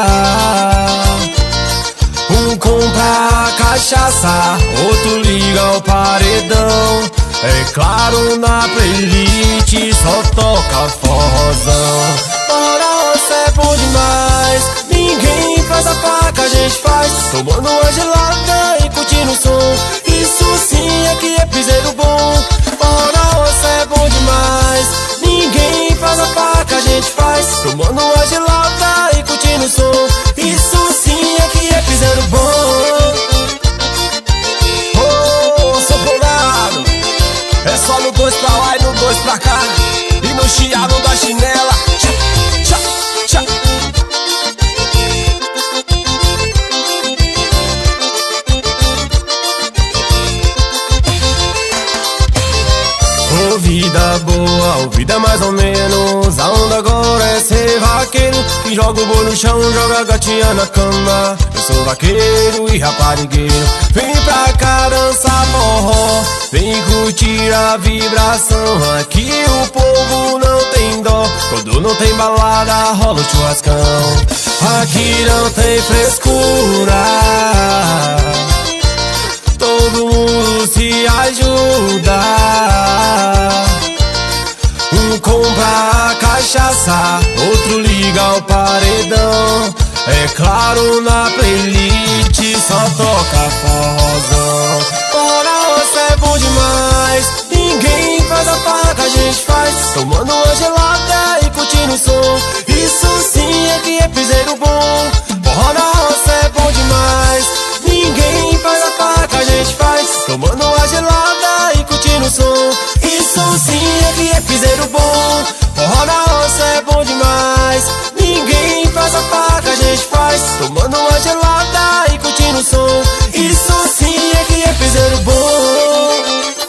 Um compra a cachaça, outro liga o paredão. É claro, na playlist só toca forrozão. Ora, você é bom demais, ninguém faz a faca, a gente faz. Tomando uma gelada e curtindo o som. Isso sim é que é piseiro bom. Ora, você é bom demais, ninguém faz a faca, a gente faz. Tomando uma gelada e curtindo o som. Isso sim é que é piseiro bom. Oh, sou bolado. É só no 2 pra lá e no 2 pra cá. E no chiado da chinela. Tchá, tchá, tchá. Ô vida boa, ou vida mais ou menos. A onda agora é ser vaqueiro. Quem joga o boi no chão, joga a gatinha na cama. Eu sou vaqueiro e raparigueiro. Vem pra cá dançar forró, vem curtir a vibração. Aqui o povo não tem dó, quando não tem balada rola o churrascão. Aqui não tem frescura, todo mundo se ajuda. Um compra a cachaça, outro liga o paredão. É claro, na playlist só toca forrozão. Ora, você é bom demais, ninguém faz a faca, a gente faz. Tomando uma gelada e curtindo o som. Isso sim é que é piseiro bom. Ora, você é bom demais, ninguém faz a faca, a gente faz. Tomando uma gelada e curtindo o som. Isso sim é que é piseiro bom. Ora, você é bom demais, ninguém faz a faca, a gente faz. Tomando uma gelada e curtindo o som. Isso sim é que é piseiro bom.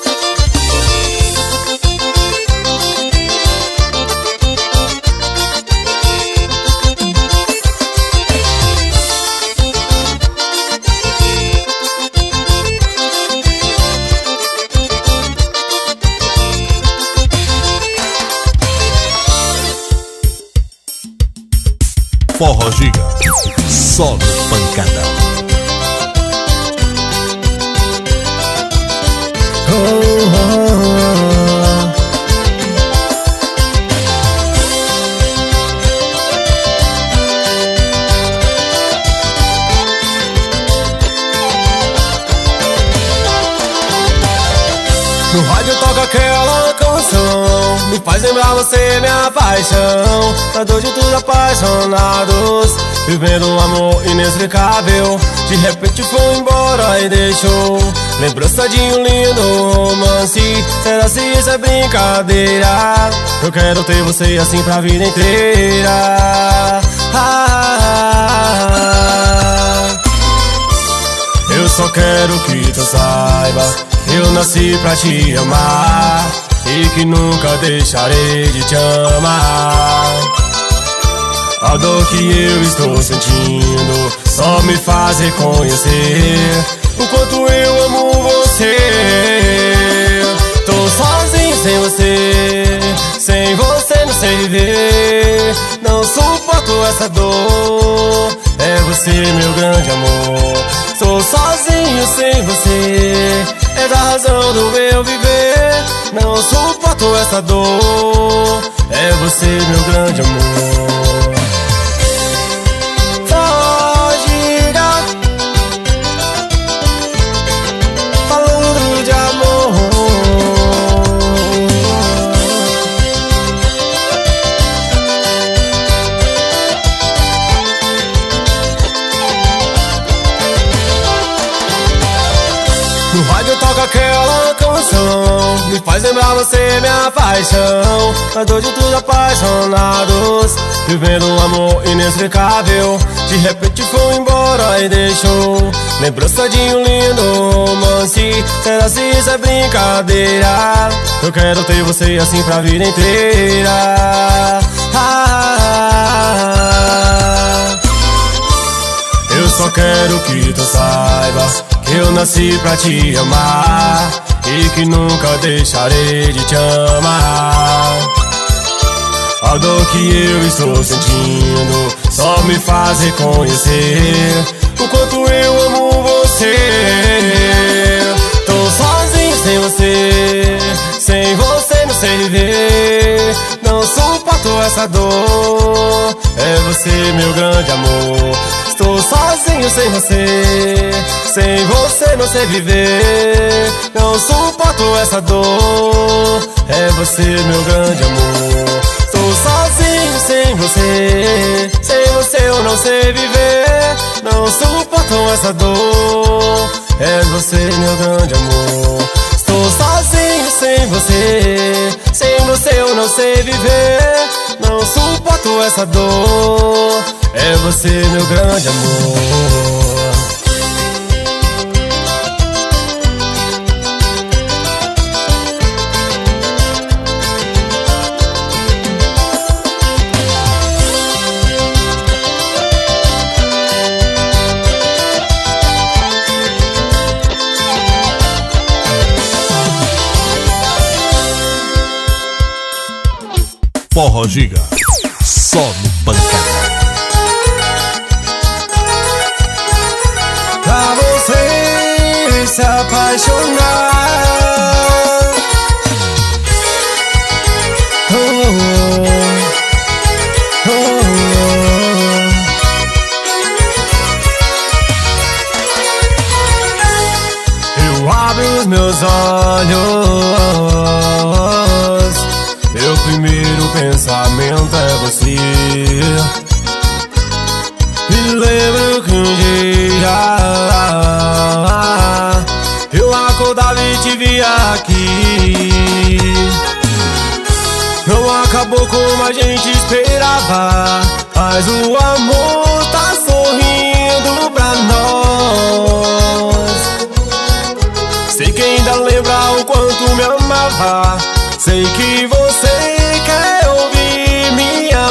Forró Giga, só no pancadão. No rádio toca aquela me faz lembrar você, minha paixão. A dor de tudo apaixonados, vivendo um amor inexplicável. De repente foi embora e deixou lembrança de um lindo romance. Será se isso é brincadeira? Eu quero ter você assim pra vida inteira. Eu só quero que tu saiba que eu nasci pra te amar e que nunca deixarei de te amar. A dor que eu estou sentindo só me faz reconhecer o quanto eu amo você. Tô sozinho sem você, sem você não sei viver. Não suporto essa dor, é você meu grande amor. Sou sozinho sem você, é da razão do meu viver. Não suporto essa dor, é você meu grande amor. Falando de amor. No rádio toca aquela canção, me faz lembrar você, minha paixão. A dor de tudo apaixonados, vivendo um amor inexplicável. De repente foi embora e deixou lembrança de um lindo romance. Será se isso é brincadeira? Eu quero ter você assim pra vida inteira. Eu só quero que tu saiba que eu nasci pra te amar e que nunca deixarei de te amar. A dor que eu estou sentindo só me faz reconhecer o quanto eu amo você. Tô sozinho sem você, sem você não sei viver. Não suporto essa dor, é você meu grande amor. Estou sozinho sem você, sem você não sei viver. Não suporto essa dor, é você meu grande amor. Estou sozinho sem você, sem você eu não sei viver. Não suporto essa dor, é você meu grande amor. Estou sozinho sem você, sem você eu não sei viver. Não suporto essa dor, é você meu grande amor. Forró Giga, só no Pancada. Pra você se apaixonar, oh, oh, oh. Eu abro os meus olhos, meu primeiro pensamento é você. Me lembro que um dia eu acordava e te via aqui. Não acabou como a gente esperava, mas o amor tá sorrindo pra nós. Sei que ainda lembra o quanto me amava. Sei que você quer ouvir minha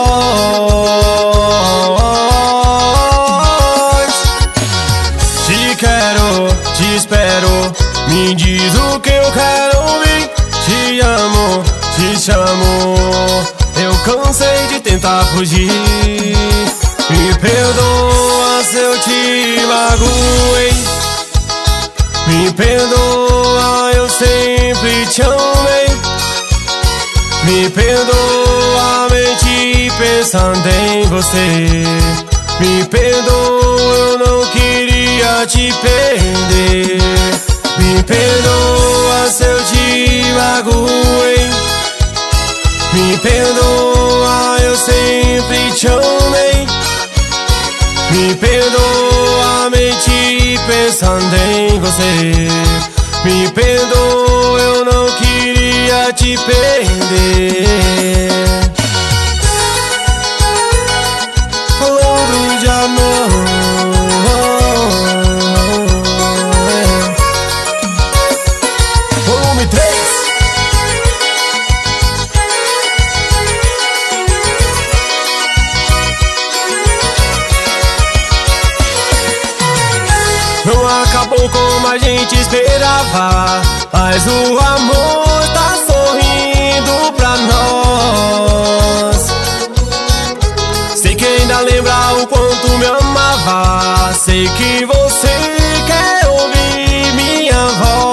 voz. Te quero, te espero, me diz o que eu quero ouvir. Te amo, te chamo, eu cansei de tentar fugir. Me perdoa se eu te magoei, me perdoa, eu sempre te amei. Me perdoa, mente pensando em você. Me perdoa, eu não queria te perder. Me perdoa se eu te magoei, Me perdoa, eu sempre te amei. Me perdoa, menti pensando em você. Me perdoa, eu não queria te perder. Falando de amor, volume 3. Não acabou como a gente esperava, mas o amor tá sorrindo pra nós. Sei que ainda lembra o quanto me amava. Sei que você quer ouvir minha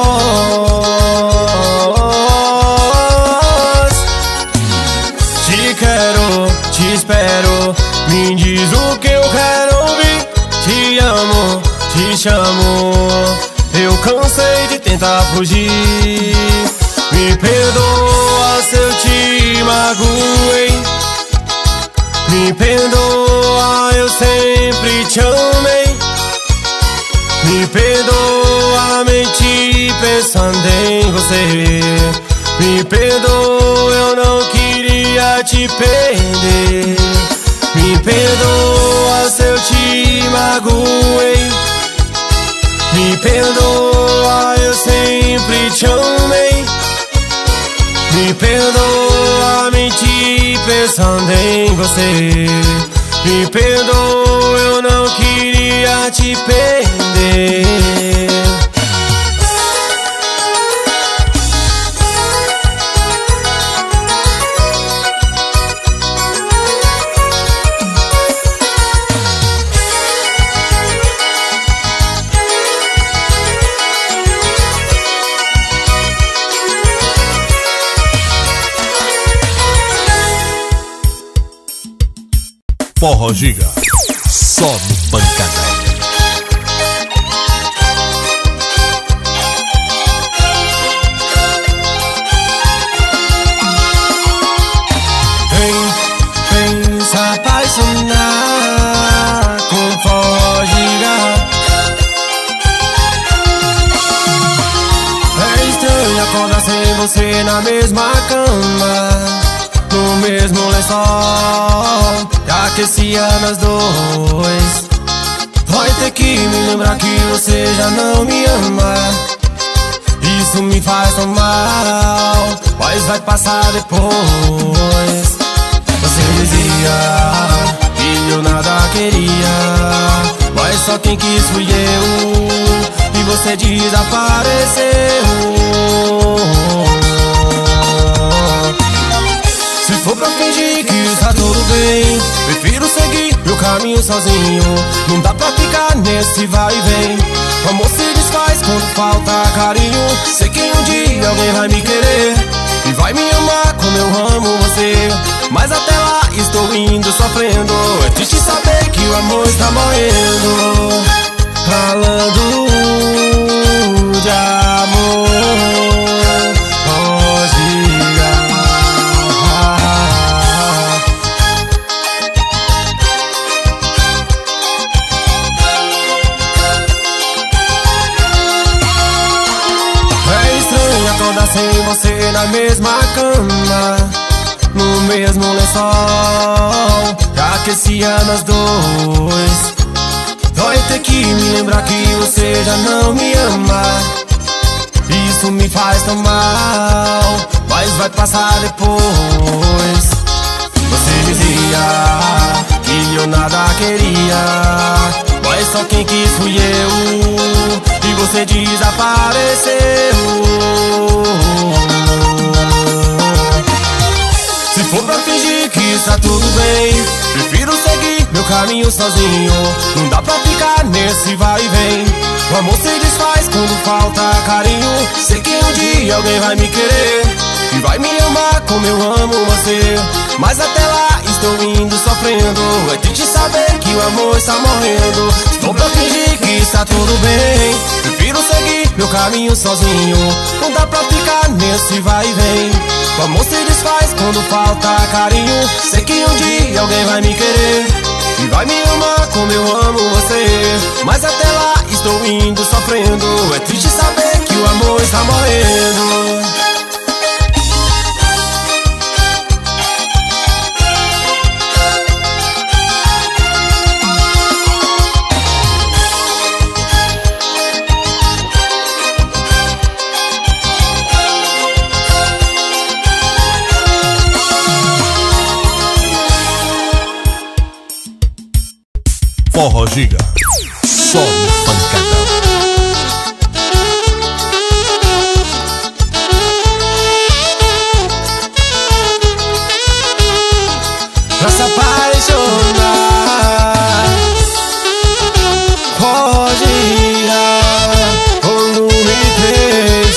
voz. Te quero, te espero, me diz o que eu quero ouvir. Te amo, te chamo, eu cansei de tentar fugir. Me perdoa se eu te magoei. Me perdoa, eu sempre te amei. Me perdoa, menti pensando em você. Me perdoa, eu não queria te perder. Me perdoa se eu te magoei. Me perdoa, eu sempre te amei. Me perdoa, menti pensando em você. Me perdoa, eu não queria te perder. Forró Giga, só no Pancadão. Vem se apaixonar com Forró Giga. É estranho acordar sem você na mesma cama, no mesmo lençol que aquecia nós dois. Vai ter que me lembrar que você já não me ama. Isso me faz tão mal, mas vai passar depois. Você dizia que eu nada queria, mas só quem quis fui eu, e você desapareceu. Se for pra fingir que está tudo bem, prefiro seguir meu caminho sozinho. Não dá pra ficar nesse vai e vem. O amor se desfaz quando falta carinho. Sei que um dia alguém vai me querer e vai me amar como eu amo você, mas até lá estou indo sofrendo. É triste saber que o amor está morrendo, falando de amor. Sem você na mesma cama, no mesmo lençol que aquecia nós dois. Dói ter que me lembrar que você já não me ama. Isso me faz tão mal, mas vai passar depois. Você dizia que eu nada queria, mas só quem quis fui eu, e você desapareceu. Se for pra fingir que está tudo bem, prefiro seguir meu caminho sozinho. Não dá pra ficar nesse vai e vem. O amor se desfaz quando falta carinho. Sei que um dia alguém vai me querer e vai me amar como eu amo você, mas até lá estou indo sofrendo. É triste saber que o amor está morrendo. Se for pra fingir que está tudo bem, prefiro seguir meu caminho sozinho. Não dá pra ficar nesse vai e vem. O amor se desfaz quando falta carinho. Sei que um dia alguém vai me querer e vai me amar como eu amo você. Mas até lá estou indo sofrendo. É triste saber que o amor está morrendo. Forró Giga, só no pancadão. Pra se apaixonar, Forró Giga, volume 3.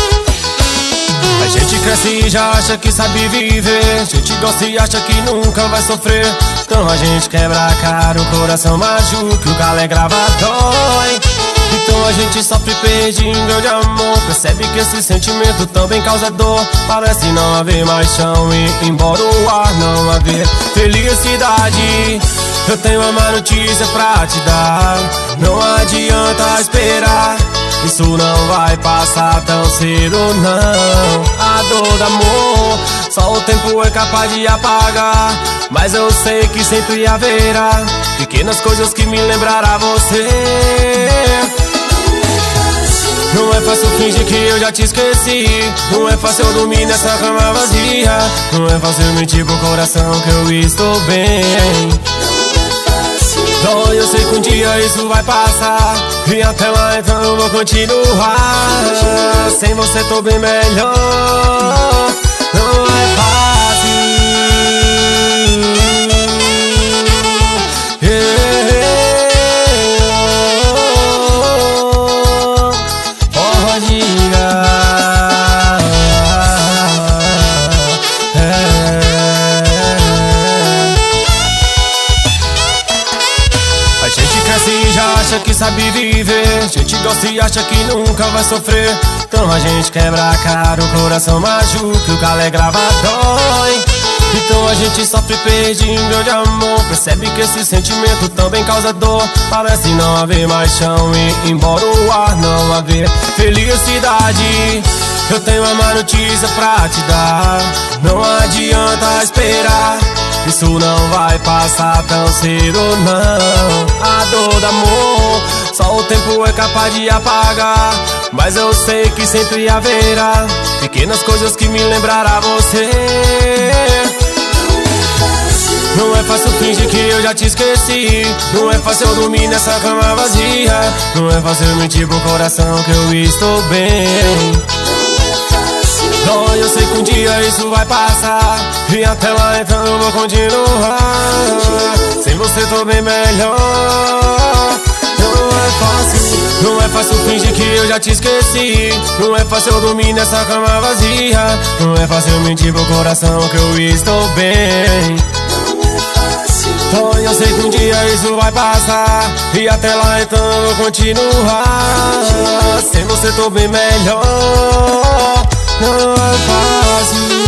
A gente cresce e já acha que sabe viver. A gente gosta e acha que nunca vai sofrer. Então a gente quebra a cara, o coração machuca, o galo é grava dói. Então a gente sofre, perde um grande amor. Percebe que esse sentimento também causa dor. Parece não haver mais chão e embora o ar não haver felicidade. Eu tenho uma má notícia pra te dar. Não adianta esperar, isso não vai passar tão cedo não. A dor do amor só o tempo é capaz de apagar. Mas eu sei que sempre haverá pequenas coisas que me lembrará você. Não é fácil fingir que eu já te esqueci. Não é fácil eu dormir nessa cama vazia. Não é fácil mentir pro coração que eu estou bem. Então eu sei que um dia isso vai passar e até lá então eu vou continuar. Sem você tô bem melhor. Não é fácil. Forró Giga. A gente cresce e já acha que sabe viver. A gente gosta e acha que nunca vai sofrer. Então a gente quebra a cara, o coração machuca, o galo é grava dói. Então a gente sofre, perde um grande amor. Percebe que esse sentimento também causa dor. Parece não haver mais chão e embora o ar não haver felicidade. Eu tenho uma má notícia pra te dar. Não adianta esperar, isso não vai passar tão cedo não. A dor do amor só o tempo é capaz de apagar. Mas eu sei que sempre haverá pequenas coisas que me lembrará você. Não é fácil fingir que eu já te esqueci. Não é fácil eu dormir nessa cama vazia. Não é fácil mentir pro coração que eu estou bem. Então eu sei que um dia isso vai passar e até lá então eu vou continuar. Sem você tô bem melhor. Não é fácil fingir que eu já te esqueci. Não é fácil eu dormir nessa cama vazia. Não é fácil mentir pro coração que eu estou bem. Então eu sei que um dia isso vai passar e até lá então eu vou continuar. Sem você tô bem melhor. Não é fácil.